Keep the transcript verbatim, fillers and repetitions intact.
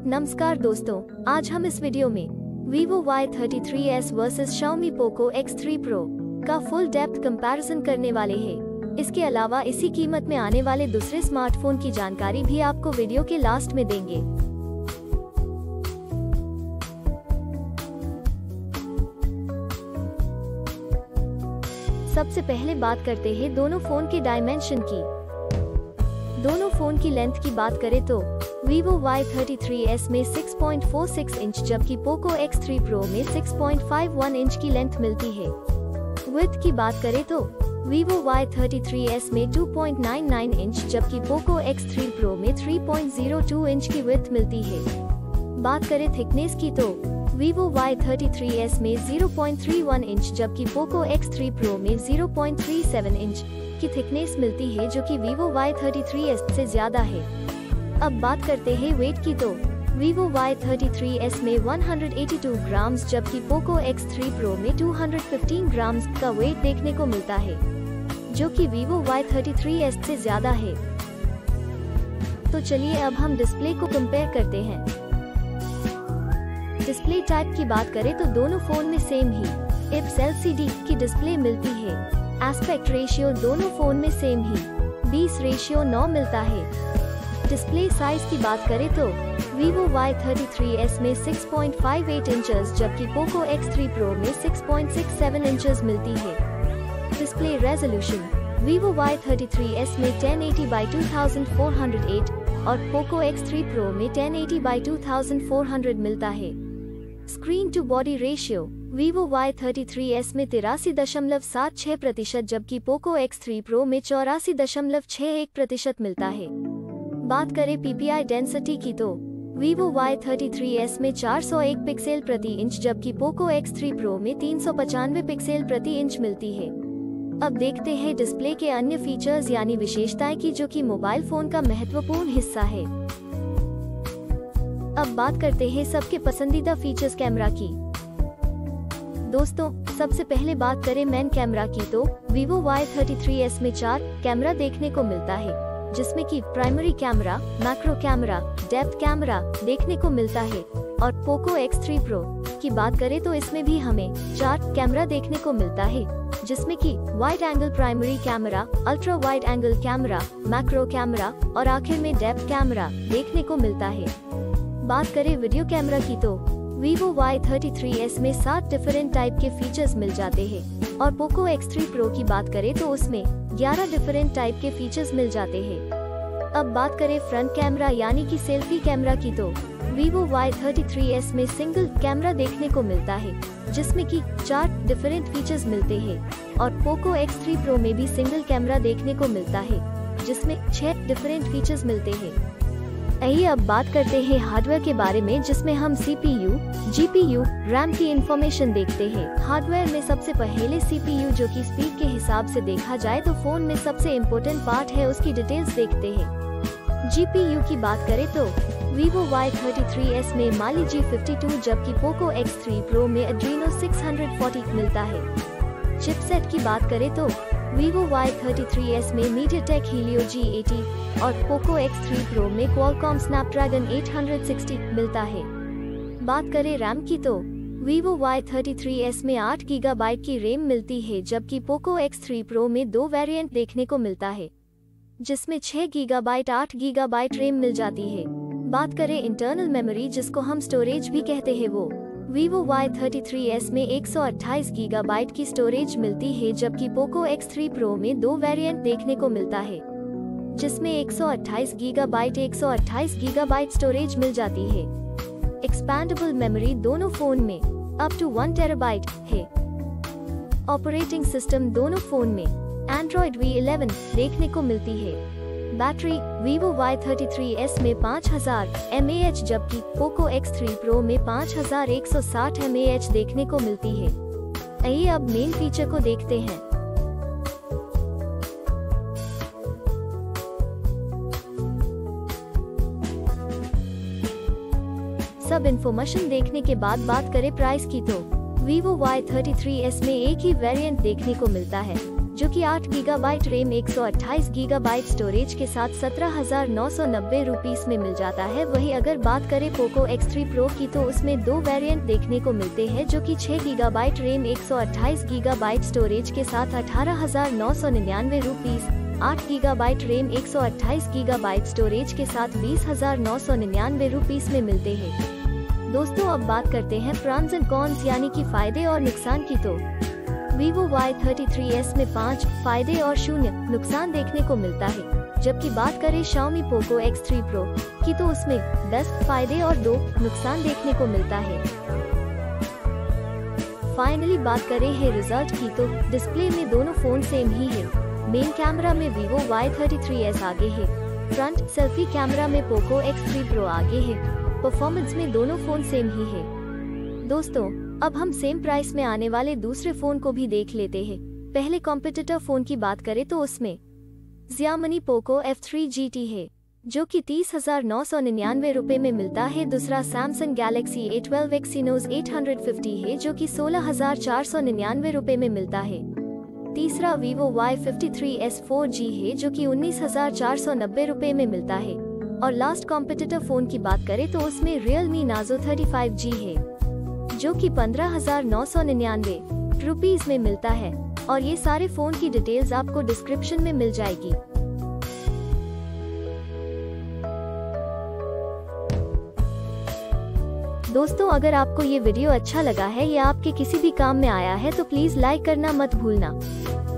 नमस्कार दोस्तों, आज हम इस वीडियो में Vivo Y thirty three S versus Xiaomi Poco X three Pro का फुल डेप्थ कंपैरिजन करने वाले हैं। इसके अलावा इसी कीमत में आने वाले दूसरे स्मार्टफोन की जानकारी भी आपको वीडियो के लास्ट में देंगे। सबसे पहले बात करते हैं दोनों फोन के डायमेंशन की। दोनों फोन की लेंथ की बात करें तो Vivo Y thirty three S में six point four six inch जबकि Poco एक्स थ्री Pro में six point five one inch की लेंथ मिलती है। विड्थ की बात करें तो Vivo Y thirty three S में two point nine nine inch जबकि Poco एक्स थ्री Pro में three point zero two inch की विड्थ मिलती है। बात करें थिकनेस की तो Vivo Y thirty three S में zero point three one inch जबकि Poco एक्स थ्री Pro में zero point three seven inch की थिकनेस मिलती है, जो कि Vivo Y thirty three S से ज्यादा है। अब बात करते हैं वेट की तो Vivo Y thirty three S में one hundred eighty two grams जबकि Poco एक्स थ्री Pro में टू हंड्रेड फिफ्टीन ग्राम्स का वेट देखने को मिलता है, जो कि Vivo Y thirty three S से ज्यादा है। तो चलिए अब हम डिस्प्ले को कंपेयर करते हैं। डिस्प्ले टाइप की बात करें तो दोनों फोन में सेम ही I P S L C D की डिस्प्ले मिलती है। एस्पेक्ट रेशियो दोनों फोन में सेम ही बीस रेशियो नौ मिलता है। डिस्प्ले साइज की बात करें तो Vivo Y thirty three S में six point five eight inches जबकि Poco एक्स थ्री Pro में six point six seven inches मिलती है। Display resolution Vivo Y thirty three S में ten eighty by two thousand four hundred eight और Poco X three Pro में ten eighty by two thousand four hundred मिलता है। Screen to body ratio Vivo Y thirty three S में तिरासी दशमलव सात छह प्रतिशत जबकि Poco एक्स थ्री Pro में चौरासी दशमलव छह एक प्रतिशत मिलता है। बात करें पी पी आई डेंसिटी की तो Vivo Y thirty three S में चार सौ एक पिक्सल प्रति इंच जबकि Poco एक्स थ्री Pro में तीन सौ पचानवे पिक्सल प्रति इंच मिलती है। अब देखते हैं डिस्प्ले के अन्य फीचर्स यानी विशेषताएं की, जो कि मोबाइल फोन का महत्वपूर्ण हिस्सा है। अब बात करते हैं सबके पसंदीदा फीचर्स कैमरा की। दोस्तों, सबसे पहले बात करें मेन कैमरा की तो Vivo Y thirty three S में चार कैमरा देखने को मिलता है, जिसमें कि primary camera, macro camera, depth camera देखने को मिलता है। और Poco एक्स थ्री Pro की बात करें तो इसमें भी हमें चार कैमरा देखने को मिलता है, जिसमें कि wide angle primary camera, ultra wide angle camera, macro camera और आखिर में डेप्थ कैमरा देखने को मिलता है। बात करें वीडियो कैमरा की तो Vivo Y thirty three S में सात डिफरेंट टाइप के फीचर्स मिल जाते हैं और Poco एक्स थ्री Pro की बात करें तो उसमें ग्यारह डिफरेंट टाइप के फीचर्स मिल जाते हैं। अब बात करें फ्रंट कैमरा यानी कि सेल्फी कैमरा की तो Vivo Y thirty three S में सिंगल कैमरा देखने को मिलता है, जिसमें कि चार डिफरेंट फीचर्स मिलते हैं और Poco एक्स थ्री Pro में भी सिंगल कैमरा देखने को मिलता है, जिसमें छह डिफरेंट फीचर्स मिलते हैं। आइए अब बात करते हैं हार्डवेयर के बारे में, जिसमें हम C P U, G P U, RAM की इंफॉर्मेशन देखते हैं। हार्डवेयर में सबसे पहले सी पी यू, जो कि स्पीड के हिसाब से देखा जाए तो फोन में सबसे इम्पोर्टेंट पार्ट है, उसकी डिटेल्स देखते हैं। जी पी यू की बात करें तो Vivo Y thirty three S में Mali जी फिफ्टी टू जबकि Poco एक्स थ्री Pro में Adreno सिक्स फोर्टी मिलता है। चिपसेट की बात करें तो Vivo Y thirty three S में MediaTek Helio जी एटी और Poco एक्स थ्री Pro में Qualcomm Snapdragon एट सिक्सटी मिलता है। बात करें रैम की तो Vivo Y thirty three S में आठ गीगा बाइट की रैम मिलती है जबकि Poco एक्स थ्री Pro में दो वेरिएंट देखने को मिलता है, जिसमें छह गीगा बाइट आठ गीगा बाइट रैम मिल जाती है। बात करें इंटरनल मेमोरी, जिसको हम स्टोरेज भी कहते हैं, वो Vivo Y thirty three S में एक सौ अट्ठाईस गीगा बाइट की स्टोरेज मिलती है जबकि Poco एक्स थ्री Pro में दो वेरिएंट देखने को मिलता है, जिसमें एक सौ अट्ठाईस गीगा बाइट एक सौ अट्ठाईस गीगा बाइट स्टोरेज मिल जाती है। एक्सपैंडेबल मेमोरी दोनों फोन में अप टू वन टेराबाइट है। ऑपरेटिंग सिस्टम दोनों फोन में Android वी इलेवन देखने को मिलती है। Battery Vivo Y thirty three S में पाँच हज़ार एम ए एच जबकि Poco एक्स थ्री Pro में पाँच हज़ार एक सौ साठ एम ए एच देखने को मिलती है। आइए अब मेन फीचर को देखते हैं। सब इन्फॉर्मेशन देखने के बाद बात करें प्राइस की तो Vivo Y thirty three S में एक ही वेरिएंट देखने को मिलता है, जो कि आठ गीगाबाइट रैम एक सौ अट्ठाईस गीगाबाइट स्टोरेज के साथ सत्रह हजार नौ सौ नब्बे रुपीस में मिल जाता है। वही अगर बात करें पोको एक्स थ्री प्रो की तो उसमें दो वेरिएंट देखने को मिलते हैं, जो कि छह गीगाबाइट रैम एक सौ अट्ठाईस गीगाबाइट स्टोरेज के साथ अठारह हजार नौ सौ निन्यानवे रुपीस, आठ गीगाबाइट रैम एक सौ अट्ठाईस गीगाबाइट स्टोरेज के साथ बीस हजार नौ सौ निन्यानवे रुपीस में मिलते हैं। दोस्तों अब बात करते हैं प्रॉन्स एंड कॉन्स यानी कि फायदे और नुकसान की। तो Vivo Y thirty three S में पाँच फायदे और शून्य नुकसान देखने को मिलता है, जबकि बात करें Xiaomi Poco X three Pro की तो उसमें दस फायदे और दो नुकसान देखने को मिलता है। फाइनली बात करें है रिजल्ट की तो डिस्प्ले में दोनों फोन सेम ही है। मेन कैमरा में Vivo Y thirty three S आगे है, फ्रंट सेल्फी कैमरा में Poco एक्स थ्री Pro आगे है। परफॉर्मेंस में दोनों फोन सेम ही है। दोस्तों अब हम सेम प्राइस में आने वाले दूसरे फोन को भी देख लेते हैं। पहले कॉम्पिटिटर फोन की बात करें तो उसमें Xiaomi Poco F three G T है, जो कि तीस हजार नौ सौ निन्यानवे रुपए में मिलता है। दूसरा Samsung Galaxy A twelve Exynos eight fifty है, जो कि सोलह हजार चार सौ निन्यानवे रुपए में मिलता है। तीसरा Vivo Y fifty three S four G है, जो कि उन्नीस हजार चार सौ नब्बे रुपए में मिलता है। और लास्ट कॉम्पिटिटर फोन की बात करें तो उसमें Realme Nazo thirty five G है, जो कि पंद्रह हजार नौ सौ निन्यानवे रुपीस में मिलता है। और ये सारे फोन की डिटेल्स आपको डिस्क्रिप्शन में मिल जाएगी। दोस्तों अगर आपको ये वीडियो अच्छा लगा है या आपके किसी भी काम में आया है तो प्लीज लाइक करना मत भूलना।